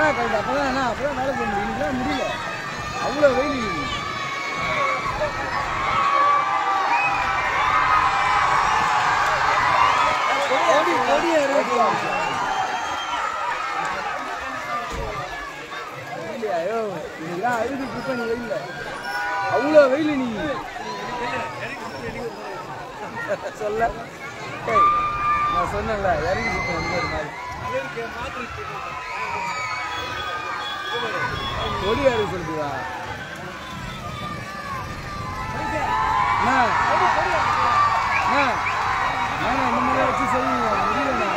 Correct. அப்பதான் வேலை செய்ய முடியும். இன்னைக்கு முடியல, அவ்வளோ வெயில். ஐயோ இன்னைக்குதான் அழுது குப்பை வெயில், அவ்வளோ வெயில். நீ சொல்ல நான் சொன்னேன்ல, இறங்கி குப்பேன் மாதிரி கொடியாரு சொல்லுவா. இந்த மாதிரி வச்சு சொல்லுங்க, முடியலண்ணா.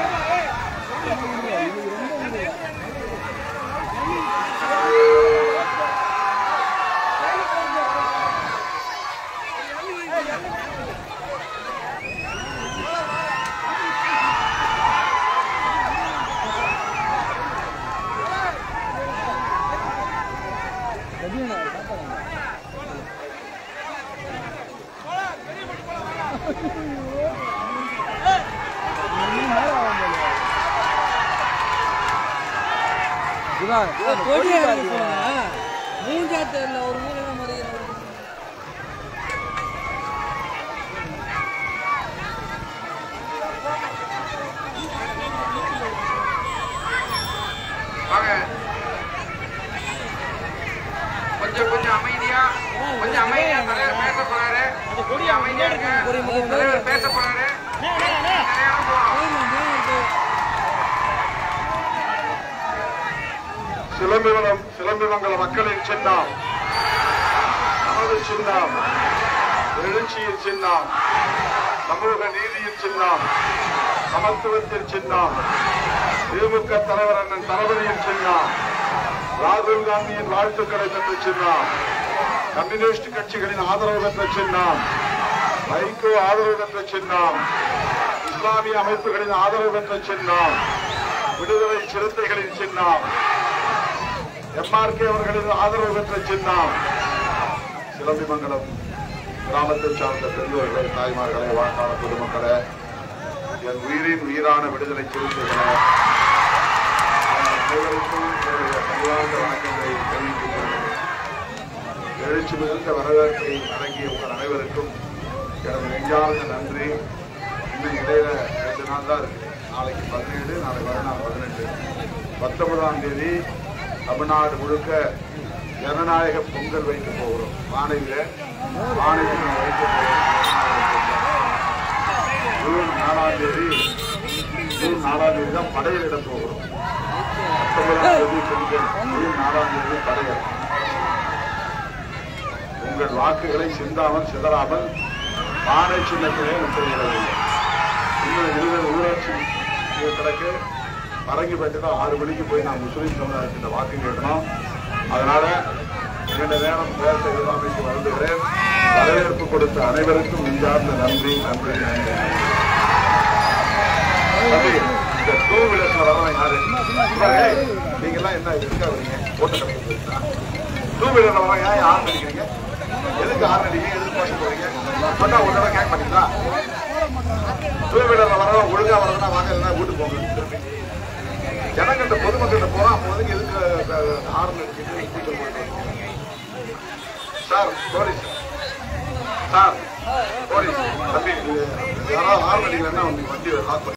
மூஞ்சாத்துல ஒரு மூணு மாதிரி கொஞ்சம் கொஞ்சம் அமைதியா தலைவர் பேச போறாரு. அமைதியா இருக்க, தலைவர் பேச போறாரு. சிலம்பிமங்கல மக்களின் சின்னம், நமது சின்னம், எழுச்சியின் சின்னம், சமூக நீதியின் சின்னம், சமத்துவத்தின் சின்னம், திமுக தலைவர் அண்ணன் தளபதியின் சின்னம், ராகுல் காந்தியின் வாழ்த்துக்களை பெற்ற சின்னம், கம்யூனிஸ்ட் கட்சிகளின் ஆதரவு பெற்ற சின்னம், வைகோ ஆதரவு பெற்ற சின்னம், இஸ்லாமிய அமைப்புகளின் ஆதரவு பெற்ற சின்னம், விடுதலை சிறுத்தைகளின் சின்னம், எம்ஆர்கே அவர்களின் ஆதரவு பெற்ற சின்னம். சிலம்பிமங்கலம் கிராமத்தை சார்ந்த பெரியோர்களே, தாய்மார்களே, வாக்காளர் பொதுமக்களே, என் உயிரின் உயிரான விடுதலை சிறுத்தைகளே, அனைவருக்கும் பணிவார்ந்த வணக்கங்களை தெரிவித்துக் கொள்கிறேன். எழுச்சி மிகுந்த வரவேற்பை வழங்கிய உங்கள் அனைவருக்கும் எனது நெஞ்சார்ந்த நன்றி. இன்னும் இடையில 2 நாள் தான் இருக்கு. நாளைக்கு 17, நாளை மறுநாள் 18, 19ஆம் தேதி தமிழ்நாடு முழுக்க ஜனநாயக பொங்கல் வைக்க போகிறோம். வானையில வைக்க போகிறோம். ஜூன் 4ஆம் தேதி தான் படையலிட போகிறோம். 19ஆம் தேதி பொங்கல், ஜூன் 4ஆம் தேதி படையல். உங்கள் வாக்குகளை சிந்தாமல் சிதறாமல் பானை சின்னத்திலே முத்திரையிடவில்லை. இன்னும் 20 ஊராட்சி கிடக்கு. பரங்கிப்பட்டு தான் 6 மணிக்கு போய் நான் முஸ்லீம் சமுதாயத்தின் வாக்கு கேட்கணும். அதனால 2 நேரம் பேச அமைத்து வருகிறேன். வரவேற்பு கொடுத்த அனைவருக்கும் நெஞ்சார்ந்த நன்றி நன்றி நன்றி. இந்த 2 வீலர்ஸ்ல வரவன் யாரு? நீங்க எல்லாம் என்ன இருக்கா வரீங்க? ஓட்ட கணக்கு 2 வீலர்ல வரவன் ஏன் ஆர்ன் அடிக்கிறீங்க? எதுக்கு ஆர்ன் அடிக்கிறீங்க? எதுக்கு போஷ போறீங்க? சொன்னா ஒரு தடவை கேட்க மாட்டீங்களா? 2 வீலர்ல வரவன் ஒழுங்கா வரதுன்னா வாங்க, இல்லைன்னா வீட்டுக்கு போங்க. ஜனங்கிட்ட பொதுமக்கிட்ட போனா அப்போது எதுக்கு ஆர்ன் அடிச்சுட்டு சார் போலீஸ் சார் போலீஸ் தம்பி யாராவது ஆர்ன் அடிக்கலன்னா வண்டி லாக் பண்ணி